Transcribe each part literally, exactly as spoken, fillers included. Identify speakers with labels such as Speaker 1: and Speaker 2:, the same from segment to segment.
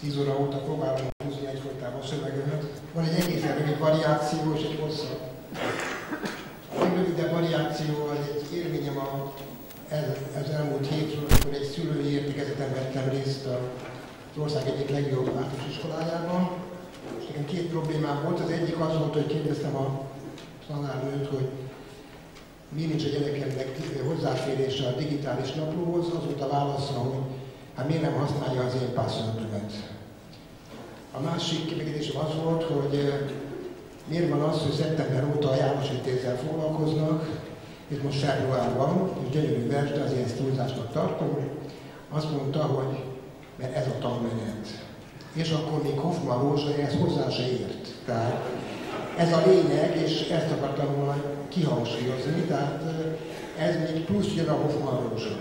Speaker 1: tíz óra óta próbálom húzni egyfolytában a szövegemet. Van egy egészen rövid variáció és egy hosszabb. A rövidebb variáció az egy élményem a, ez, ez elmúlt hétről, amikor egy szülői értékezeten vettem részt az ország egyik legjobb általános iskolájában. És nekem két problémám volt. Az egyik az volt, hogy kérdeztem a tanárnőt, hogy mi nincs a gyerekemnek hozzáférése a digitális naplóhoz. Az volt a válasza, hogy hát miért nem használja az én passwordömet. A másik kérdésem az volt, hogy miért van az, hogy szeptember óta a János Vitézzel foglalkoznak, és most februárban, és gyönyörű vers, de azért ezt túlzásnak tartom. Azt mondta, hogy mert ez a tanmenet. És akkor még Hoffmann Rózsa ehhez hozzá se ért. Tehát ez a lényeg, és ezt akartam volna kihangsúlyozni, tehát ez még plusz jön a Hoffmann Rózsa.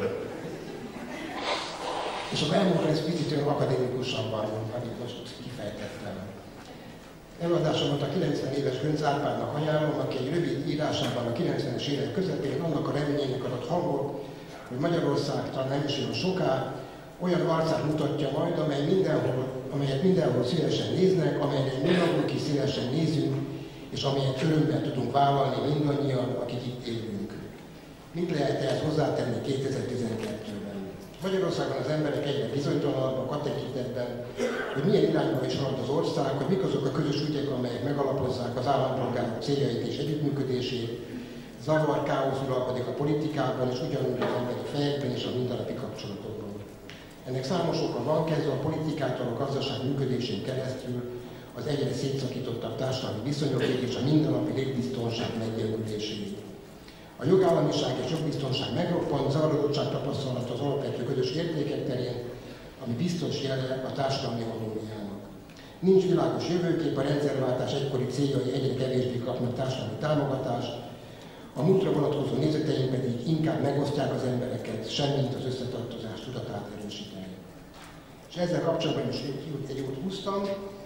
Speaker 1: És a elmúlt ez picit olyan akadémikusabban, amit most kifejtettem. Előadásomat a kilencven éves Gönc Árpádnak ajánlom, aki egy rövid írásában a kilencvenes évek közepén annak a reményének adott hangot, hogy Magyarország talán nem is olyan soká, olyan arcát mutatja majd, amely mindenhol, amelyet mindenhol szívesen néznek, amelyet mi magunk is szívesen nézünk, és amelyet örömmel tudunk vállalni mindannyian, akik itt élünk. Mit lehet ehhez hozzátenni kétezer-tizenkettőben? Magyarországon az emberek egyre bizonytalanabbak a tekintetben, hogy milyen irányba is halad az ország, hogy mik azok a közös ügyek, amelyek megalapozzák az állampolgárok céljait és együttműködését, zavar, káosz uralkodik a politikában, és ugyanúgy az emberi fejekben és a mindennapi kapcsolatokban. Ennek számos oka van, kezdve a politikától a gazdaság működésén keresztül az egyre szétszakítottabb társadalmi viszonyokig és a mindennapi létbiztonság meggyengüléséig. A jogállamiság és jogbiztonság megroppant, zavarodottság tapasztalata az alapvető közös értékek terén, ami biztos jele a társadalmi harmóniának. Nincs világos jövőkép, a rendszerváltás egykori céljai egyre kevésbé kapnak társadalmi támogatást, a múltra vonatkozó nézeteink pedig inkább megosztják az embereket, semmint az összetartozás tudatát erősíteni. És ezzel kapcsolatban is egy jót húztam,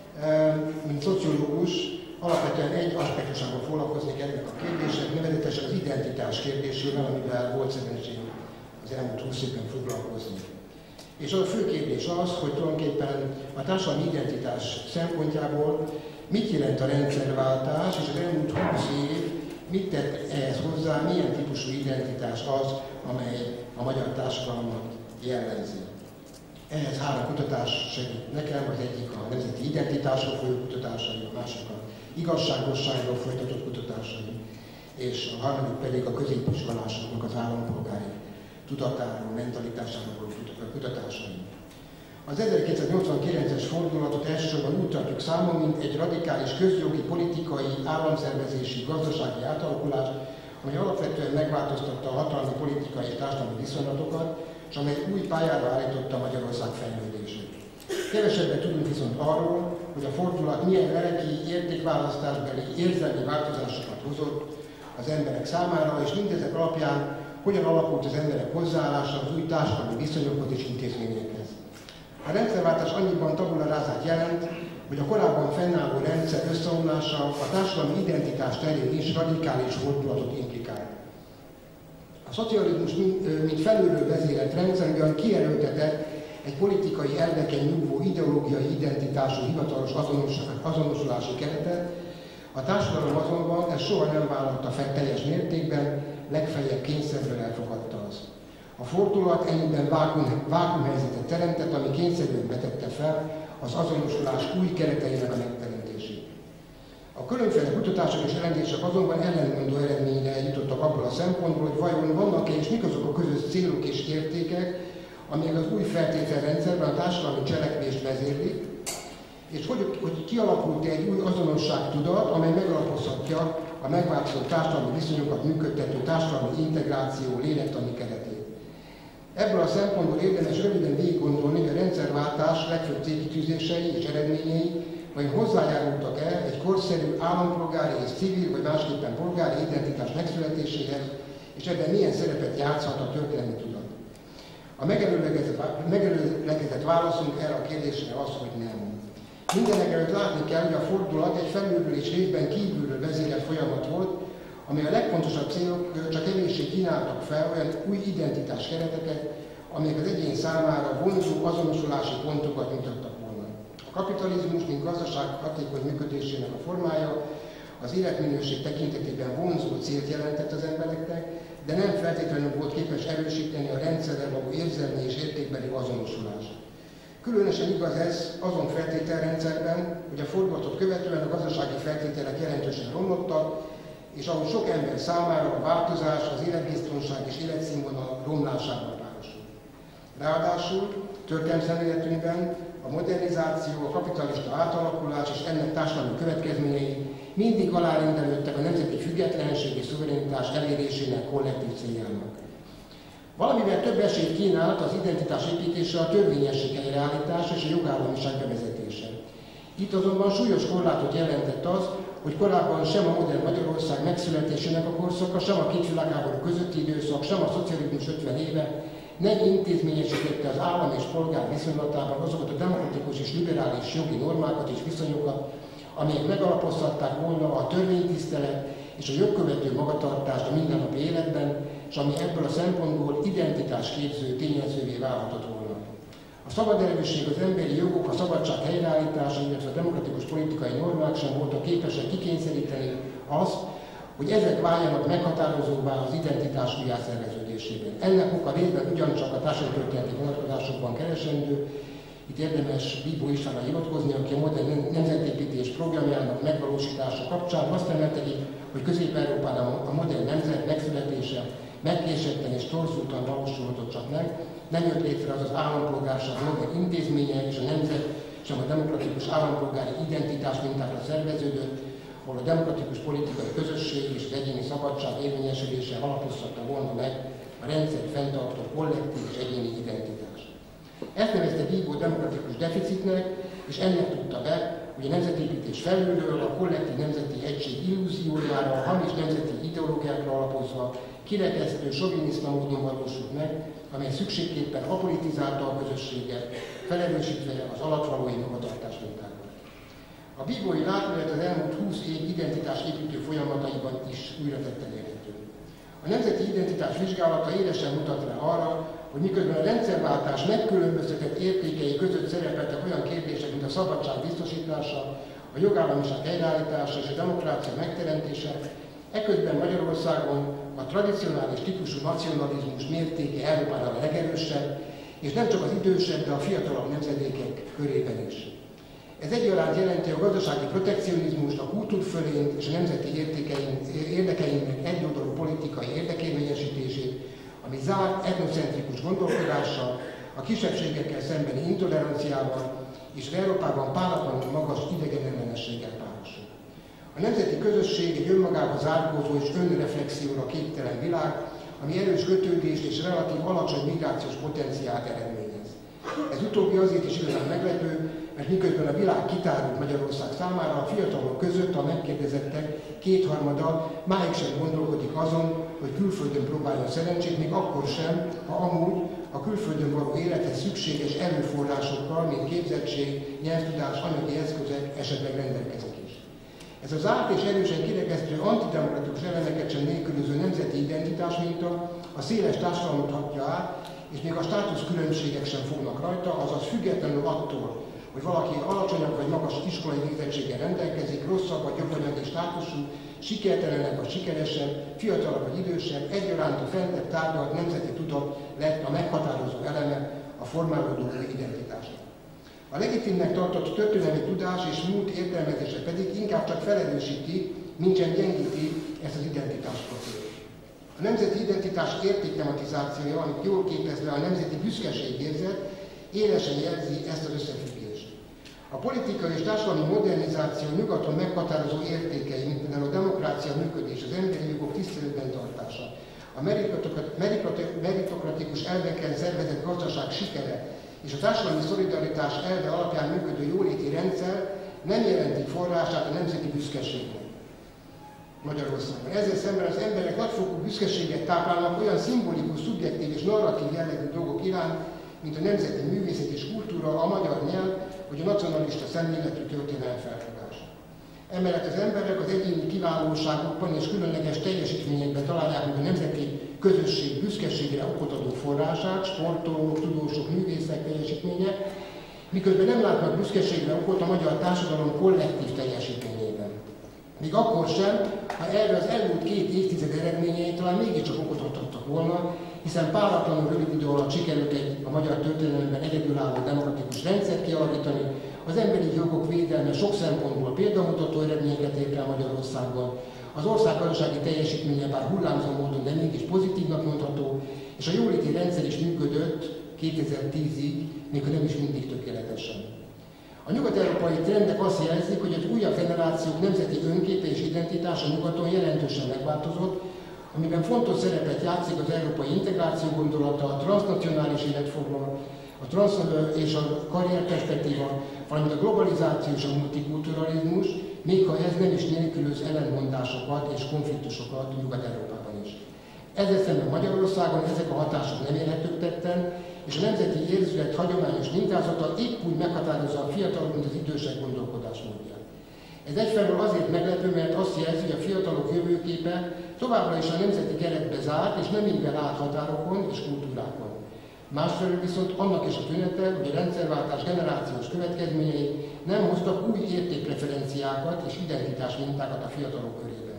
Speaker 1: mint szociológus, alapvetően egy aspektusával foglalkozni ennek a kérdésnek, nevezetesen az identitás kérdésével, amivel volt szerencsém az elmúlt húsz évben foglalkozni. És a fő kérdés az, hogy tulajdonképpen a társadalmi identitás szempontjából mit jelent a rendszerváltás, és az elmúlt húsz év mit tett ehhez hozzá, milyen típusú identitás az, amely a magyar társadalmat jellemzi. Ehhez három kutatás segít nekem, az egyik a nemzeti identitásról folyó kutatásai, a másik a igazságosságról folytatott kutatásai, és a harmadik pedig a középiskolásoknak az állampolgári tudatáról, mentalitásáról kutatásai. Az ezerkilencszáznyolcvankilences fordulatot elsősorban úgy tartjuk számon, mint egy radikális közjogi, politikai, államszervezési, gazdasági átalakulást, amely alapvetően megváltoztatta a hatalmi, politikai és társadalmi viszonylatokat, és amely új pályára állította Magyarország fejlődését. Kevesebbet tudunk viszont arról, hogy a fordulat milyen lelki, értékválasztásbeli, érzelmi változásokat hozott az emberek számára, és mindezek alapján hogyan alakult az emberek hozzáállása az új társadalmi viszonyokhoz és intézményekhez. A rendszerváltás annyiban tabula rását jelent, hogy a korábban fennálló rendszer összeomlása a társadalmi identitás terén is radikális fordulatot implikál. A szocializmus, mint felülről vezérelt rendszer ugyan kijelöltetett egy politikai elveken nyugvó ideológiai identitású hivatalos azonosulási keretet, a társadalom azonban ezt soha nem vállalta fel teljes mértékben, legfeljebb kényszerből elfogadta azt. A fordulat ennyiben vákum, vákumhelyzetet teremtett, ami kényszerűen vetette fel az azonosulás új kereteinek a megteremtését. A különféle kutatások és elemzések azonban ellenmondó eredményre jutottak abból a szempontból, hogy vajon vannak-e és mik azok a közös célok és értékek, amelyek az új feltételrendszerben a társadalmi cselekvést vezérlik, és hogy, hogy kialakult egy új azonosságtudat, amely megalapozhatja a megváltozó társadalmi viszonyokat működtető társadalmi integráció lélektani keretét. Ebből a szempontból érdemes röviden végig gondolni, hogy a rendszerváltás legfőbb célkitűzései és eredményei vajon hozzájárultak-e egy korszerű állampolgári és civil, vagy másképpen polgári identitás megszületéséhez, és ebben milyen szerepet játszhat a történelmi tudat. A megelőlegezett válaszunk erre a kérdésre az, hogy nem. Mindenek előtt látni kell, hogy a fordulat egy felülről és részben kívülről vezérelt folyamat volt, amely a legfontosabb célok csak kevéssé kínáltak fel olyan új identitás kereteket, amelyek az egyén számára vonzó azonosulási pontokat mutattak volna. A kapitalizmus, mint gazdaság hatékony működésének a formája, az életminőség tekintetében vonzó célt jelentett az embereknek, de nem feltétlenül volt képes erősíteni a rendszerrel való érzelmi és értékbeli azonosulást. Különösen igaz ez azon feltételrendszerben, hogy a fordulatot követően a gazdasági feltételek jelentősen romlottak, és ahogy sok ember számára a változás az életbiztonság és életszínvonal romlásával párosul. Ráadásul történelmi szemléletünkben a modernizáció, a kapitalista átalakulás és ennek társadalmi következményei mindig alárendelődtek a nemzeti függetlenség és szuverenitás elérésének kollektív céljának. Valamivel több esélyt kínált az identitás építése, a törvényesség helyreállítása és a jogállamiság bevezetése. Itt azonban súlyos korlátot jelentett az, hogy korábban sem a modern Magyarország megszületésének a korszaka, sem a két világháború közötti időszak, sem a szocializmus ötven éve nem intézményesítette az állam és polgár viszonylatában azokat a demokratikus és liberális jogi normákat és viszonyokat, amelyek megalapozhatták volna a törvénytisztelet és a jogkövető magatartást a mindennapi életben, és ami ebből a szempontból identitásképző tényezővé válhatott volna. A szabad erősség, az emberi jogok, a szabadság helyreállítása, illetve a demokratikus politikai normák sem voltak képesek kikényszeríteni azt, hogy ezek váljanak meghatározóvá az identitás újjászerveződésében. Ennek oka részben ugyancsak a társadalomtörténeti vonatkozásokban keresendő. Itt érdemes Bíbó Istvánra hivatkozni, aki a modern nemzetépítés programjának megvalósítása kapcsán azt emelte ki, hogy Közép-Európában a modern nemzet megszületése megkésetten és torzultan valósulhatott csak meg, nem jött létre az az állampolgárság modern intézménye és a nemzet sem a demokratikus állampolgári identitás mintákra szerveződött, ahol a demokratikus politikai közösség és az egyéni szabadság érvényesülése alapozhatta volna meg a rendszer fenntartó kollektív és egyéni identitást. Ezt nevezte Bíbó demokratikus deficitnek, és ennek tudta be, hogy a nemzetépítés felülről a kollektív nemzeti egység illúziójára, a hamis nemzeti ideológiákra alapozva kirekesztő, soviniszta módon valósult meg, amely szükségképpen apolitizálta a közösséget, felerősítve az alattvalói magatartás mintákat. A bíbói látóját az elmúlt húsz év identitás építő folyamataiban is újra tetten érhető. A nemzeti identitás vizsgálata élesen mutat rá arra, hogy miközben a rendszerváltás megkülönböztetett értékei között szerepeltek olyan kérdések, mint a szabadság biztosítása, a jogállamiság helyreállítása és a demokrácia megteremtése, eközben Magyarországon a tradicionális típusú nacionalizmus mértéke Európában a legerősebb, és nem csak az idősebb, de a fiatalabb nemzedékek körében is. Ez egyaránt jelenti a gazdasági protekcionizmust, a kultúrfölényt és a nemzeti érdekeinknek egyoldalú politikai érdekérvényesítését, ami zárt etnocentrikus gondolkodással, a kisebbségekkel szembeni intoleranciával és Európában páratlanul magas idegenellenességgel párosul. A nemzeti közösség egy önmagába zárkózó és önreflexióra képtelen világ, ami erős kötődést és relatív alacsony migrációs potenciált eredményez. Ez utóbbi azért is igazán meglepő, mert miközben a világ kitárult Magyarország számára, a fiatalok között a megkérdezettek kétharmada máig sem gondolkodik azon, hogy külföldön próbáljon szerencsét, még akkor sem, ha amúgy a külföldön való élethez szükséges erőforrásokkal, mint képzettség, nyelvtudás, anyagi eszközek esetleg rendelkezik is. Ez az árt és erősen kirekesztő antidemokratikus elemeket sem nélkülöző nemzeti identitás minta a széles társadalmat hatja át, és még a státuszkülönbségek sem fognak rajta, azaz függetlenül attól, hogy valaki alacsonyabb vagy magas iskolai végzettséggel rendelkezik, rosszabb vagy jobb anyagi státuszú, sikertelenebb vagy sikeresebb, fiatalabb vagy idősebb, egyaránt a fentebb tárgyalt nemzeti tudat lett a meghatározó eleme a formálódó identitásnak. A legitimnek tartott történelmi tudás és múlt értelmezése pedig inkább csak felerősíti, mintsem gyengíti ezt az identitásprofilt. A nemzeti identitás értéktematizációja, amit jól képez le a nemzeti büszkeségérzet, élesen jelzi ezt az összefüggést. A politikai és társadalmi modernizáció nyugaton meghatározó értékei, mint például a demokrácia működés, az emberi jogok tiszteletben tartása, a meritokratikus elveken szervezett gazdaság sikere és a társadalmi szolidaritás elve alapján működő jóléti rendszer nem jelenti forrását a nemzeti büszkeségnek Magyarországon. Ezzel szemben az emberek nagyfokú büszkeséget táplálnak olyan szimbolikus, szubjektív és narratív jellegű dolgok iránt, mint a nemzeti művészet és kultúra, a magyar nyelv, vagy a nacionalista szemléletű történelem felfogás. Emellett az emberek az egyéni kiválóságokban és különleges teljesítményekben találják meg a nemzeti közösség büszkeségre okot adó forrását, sportolók, tudósok, művészek teljesítménye, miközben nem látnak büszkeségre okot a magyar társadalom kollektív teljesítményében. Még akkor sem, ha erre az elmúlt két évtized eredményei talán mégiscsak okot adhattak volna, hiszen páratlanul rövid idő alatt sikerült egy a magyar történelemben egyedülálló demokratikus rendszert kialakítani, az emberi jogok védelme sok szempontból példamutató eredményeket ért el Magyarországon, az ország gazdasági teljesítménye bár hullámzó módon, de mégis pozitívnak mondható, és a jóléti rendszer is működött kétezer-tízig, még nem is mindig tökéletesen. A nyugat-európai trendek azt jelzik, hogy az újabb generációk nemzeti önképe és identitása nyugaton jelentősen megváltozott, amiben fontos szerepet játszik az európai integráció gondolata, a transznacionális életforma, a transz és a karrierperspektíva, valamint a globalizáció és a multikulturalizmus, még ha ez nem is nélkülöz ellentmondásokat és konfliktusokat Nyugat-Európában is. Ezzel szemben Magyarországon ezek a hatások nem érhetők tetten, és a nemzeti érzület hagyományos mintázata épp úgy meghatározza a fiatalok, mint az idősek gondolkodásmódját. Ez egyfelől azért meglepő, mert azt jelzi, hogy a fiatalok jövőképe továbbra is a nemzeti keretbe zárt, és nem ingyen áll határokon és kultúrákon. Másfelől viszont annak is a tünete, hogy a rendszerváltás generációs következményei nem hoztak új értékpreferenciákat és identitás mintákat a fiatalok körében.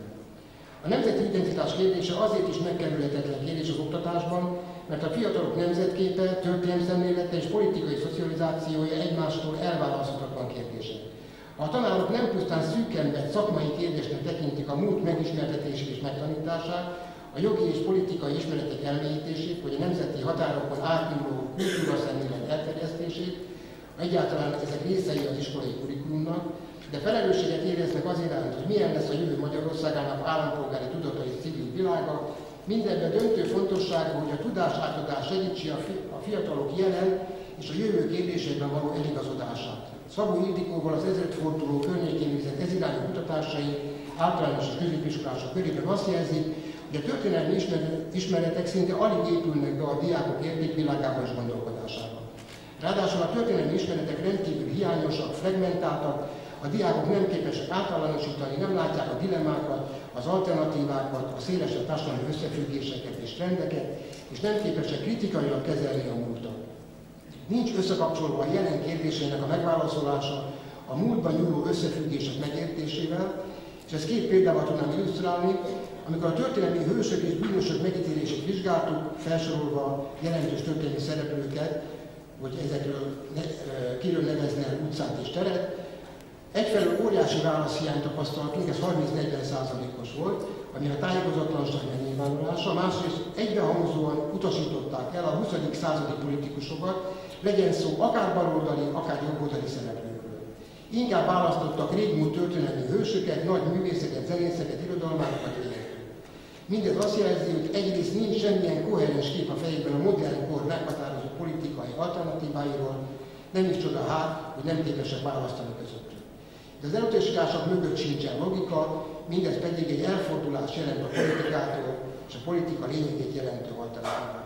Speaker 1: A nemzeti identitás kérdése azért is megkerülhetetlen kérdés az oktatásban, mert a fiatalok nemzetképe, történelemszemlélete és politikai szocializációja egymástól elválaszthatatlan kérdések. A tanárok nem pusztán szűken vett szakmai kérdésnek tekintik a múlt megismertetését és megtanítását, a jogi és politikai ismeretek elmélyítését, vagy a nemzeti határokon átnyúló kultúraszemlélet elterjesztését, egyáltalán ezek részei az iskolai kurikulumnak, de felelősséget éreznek az iránt, hogy milyen lesz a jövő Magyarországának állampolgári tudata és civil világa. Mindenben döntő fontosságú, hogy a tudás átadás segítse a fiatalok jelen és a jövő kérdésében való eligazodását. Szabó Ildikóval az ezredforduló környékén végzett ezirányú kutatásai általános és középiskolások körében azt jelzik, hogy a történelmi ismeretek szinte alig épülnek be a diákok értékvilágába és gondolkodásába. Ráadásul a történelmi ismeretek rendkívül hiányosak, fragmentáltak, a diákok nem képesek általánosítani, nem látják a dilemmákat, az alternatívákat, a szélesebb társadalmi összefüggéseket és trendeket, és nem képesek kritikailag kezelni a múltat. Nincs összekapcsolva a jelen kérdésének a megválaszolása a múltban nyúló összefüggések megértésével, és ezt két példával tudnám illusztrálni, amikor a történelmi hősök és bűnösök megítélését vizsgáltuk, felsorolva jelentős történelmi szereplőket, hogy ezekről ne, kiről nevezne el utcát és teret. Egyfelől óriási válaszhiányt tapasztaltunk, ez harminc-negyven százalékos volt, ami a tájékozatlanság megnyilvánulása, másrészt egybehangzóan utasították el a huszadik századi politikusokat, legyen szó akár baloldali, akár jobboldali szereplőkről. Inkább választottak régmúlt történelmi hősöket, nagy művészeket, zenészeket, irodalmárokat illetve. Mindez azt jelzi, hogy egyrészt nincs semmilyen koherens kép a fejében a modern kor meghatározó politikai alternatíváiról, nem is csoda hát, hogy nem képesek választani közöttük. De az elutasítások mögött sincsen logika, mindez pedig egy elfordulás jelent a politikától, és a politika lényegét jelentő alternatíváktól.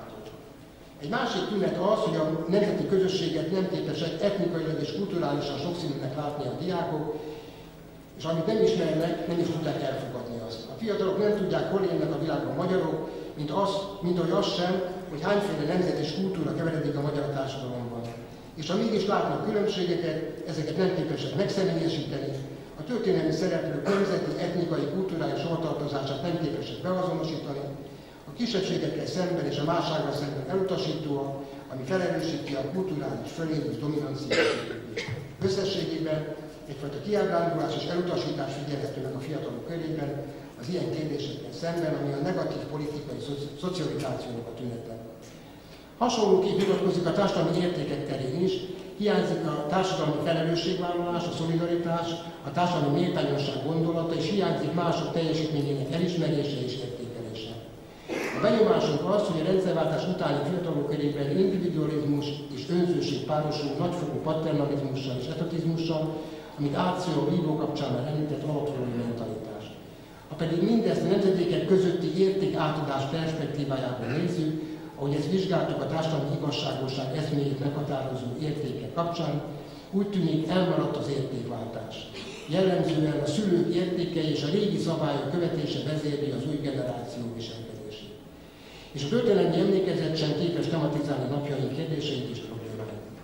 Speaker 1: Egy másik tünet az, hogy a nemzeti közösséget nem képesek etnikailag és kulturálisan sokszínűnek látni a diákok, és amit nem ismernek, nem is tudják elfogadni azt. A fiatalok nem tudják, hol élnek a világban magyarok, mint, az, mint ahogy az sem, hogy hányféle nemzet és kultúra keveredik a magyar társadalomban. És ha mégis látnak különbségeket, ezeket nem képesek megszemélyesíteni, a történelmi szereplők nemzeti, etnikai, kulturális hovatartozását nem képesek beazonosítani, a kisebbségekkel szemben és a mássággal szemben elutasítóak, ami felelősíti a kulturális fölényes dominancia. Összességében egyfajta kiábrándulás és elutasítás figyelhető meg a fiatalok körében az ilyen kérdésekkel szemben, ami a negatív politikai szocializációnak a tünete. Hasonlóképp mutatkozik a társadalmi értékek terén is, hiányzik a társadalmi felelősségvállalás, a szolidaritás, a társadalmi méltányosság gondolata, és hiányzik mások teljesítményének elismerése és értékelése. A benyomásunk az, hogy a rendszerváltás utáni fiatalok körében individualizmus és önzőség párosul nagyfokú paternalizmussal és etatizmussal, amit átsző a vívó kapcsán már említett alapvető mentalitás. Ha pedig mindezt a nemzedékek közötti érték átadás perspektívájából nézzük, ahogy ezt vizsgáltuk a társadalmi igazságosság eszméjét meghatározó értékek kapcsán, úgy tűnik elmaradt az értékváltás. Jellemzően a szülők értékei és a régi szabályok követése vezérli az új generáció viselkedését. És a történelmi emlékezet sem képes tematizálni napjaink kérdéseit és problémáit.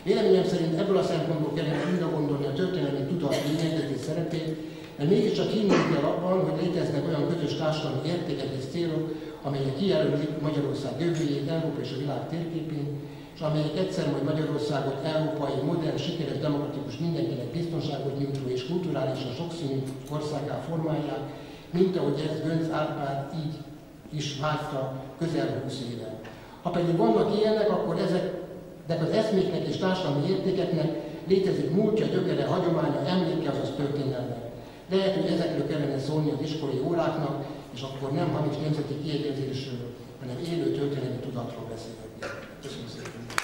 Speaker 1: Véleményem szerint ebből a szempontból kellene újra gondolni a történelmi tudat lényegzetes szerepét, mert mégiscsak hinnünk kell abban, hogy léteznek olyan közös társadalmi értékek és célok, amelyek kijelölik Magyarország jövőjét Európa és a világ térképén, és amelyek egyszer majd Magyarországot európai, modern, sikeres, demokratikus, mindenkinek biztonságot nyújtó és kulturálisan sokszínű országgá formálják, mint ahogy ez Göncz Árpád így is vágyta közel húsz éve. Ha pedig vannak ilyenek, akkor ezeknek az eszméknek és társadalmi értékeknek létezik múltja, gyökere, hagyománya, emléke, azaz történelme. Lehet, hogy ezekről kellene szólni az iskolai óráknak, és akkor nem hamis nemzeti kiegyezésről, hanem élő történelmi tudatról beszélünk. Köszönöm szépen!